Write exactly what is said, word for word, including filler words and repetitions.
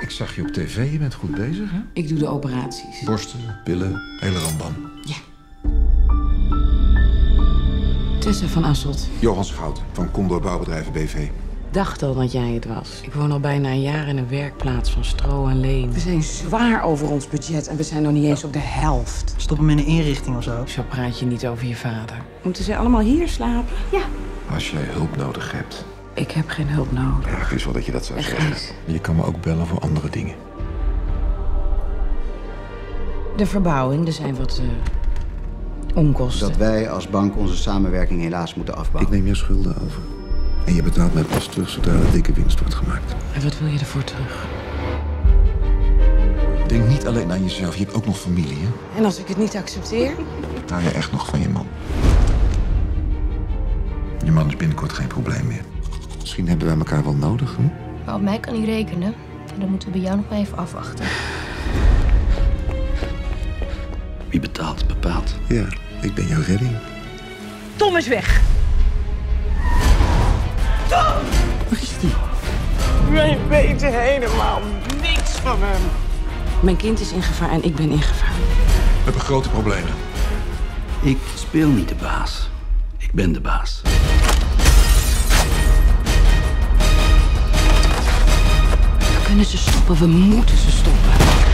Ik zag je op tv, je bent goed bezig, hè? Ik doe de operaties. Borsten, pillen, hele rambam. Ja. Tessa van Asselt. Johan Schout van Condor Bouwbedrijven B V. Dacht al dat jij het was. Ik woon al bijna een jaar in een werkplaats van stro en leem. We zijn zwaar over ons budget en we zijn nog niet eens op de helft. Stop hem in een inrichting of zo. Zo praat je niet over je vader. Moeten ze allemaal hier slapen? Ja. Als jij hulp nodig hebt. Ik heb geen hulp nodig. Ja, ik wist wel dat je dat zou Echt zeggen. niet. Je kan me ook bellen voor andere dingen. De verbouwing, er zijn wat uh, onkosten. Dat wij als bank onze samenwerking helaas moeten Ik afbouwen. neem je schulden over. En je betaalt mij pas terug zodra er dikke winst wordt gemaakt. En wat wil je ervoor terug? Denk niet alleen aan jezelf, je hebt ook nog familie, hè? En als ik het niet accepteer? Hou je echt nog van je man? Je man is binnenkort geen probleem meer. Misschien hebben wij elkaar wel nodig, hè? Maar op mij kan hij rekenen. En dan moeten we bij jou nog maar even afwachten. Wie betaalt, bepaalt. Ja, ik ben jouw redding. Tom is weg. Waar is die? Wij weten helemaal niks van hem. Mijn kind is in gevaar en ik ben in gevaar. We hebben grote problemen. Ik speel niet de baas. Ik ben de baas. We kunnen ze stoppen, we moeten ze stoppen.